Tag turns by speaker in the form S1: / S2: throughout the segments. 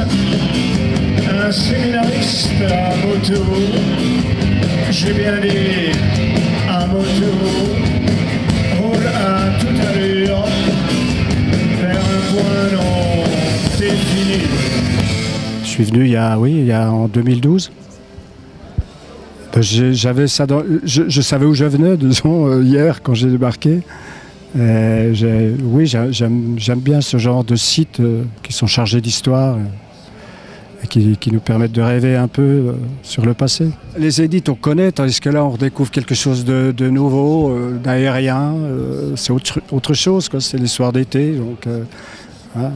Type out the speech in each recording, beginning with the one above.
S1: un séminariste à moto, j'ai bien dit à moto, roule à toute allure vers un point non défini.
S2: Je suis venu il y a en 2012. J'avais ça je savais où je venais, disons, hier quand j'ai débarqué. Oui, j'aime bien ce genre de sites qui sont chargés d'histoire et qui nous permettent de rêver un peu sur le passé. Les Zéniths, on connaît, tandis que là, on redécouvre quelque chose de nouveau, d'aérien. C'est autre chose, quoi. C'est l'histoire d'été. Donc, voilà.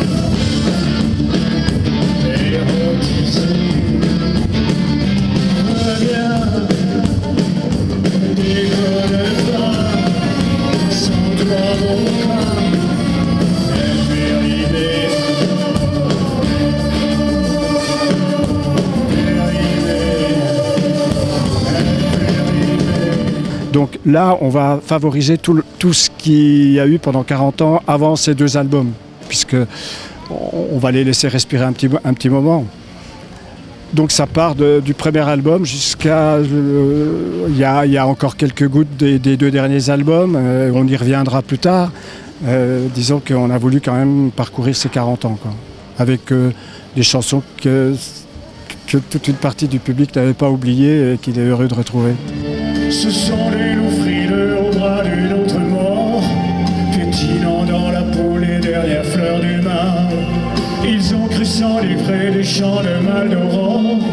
S2: Donc là, on va favoriser tout ce qu'il y a eu pendant 40 ans avant ces deux albums, puisque on va les laisser respirer un petit moment. Donc ça part du premier album jusqu'à... Il y a encore quelques gouttes des deux derniers albums, on y reviendra plus tard. Disons qu'on a voulu quand même parcourir ces 40 ans, quoi, avec des chansons que toute une partie du public n'avait pas oubliées et qu'il est heureux de retrouver.
S1: Ce sont les loups frileux au bras d'une autre mort, pétinant dans la peau les dernières fleurs du mar. Ils ont cru s'enivrer des champs de Maldoror.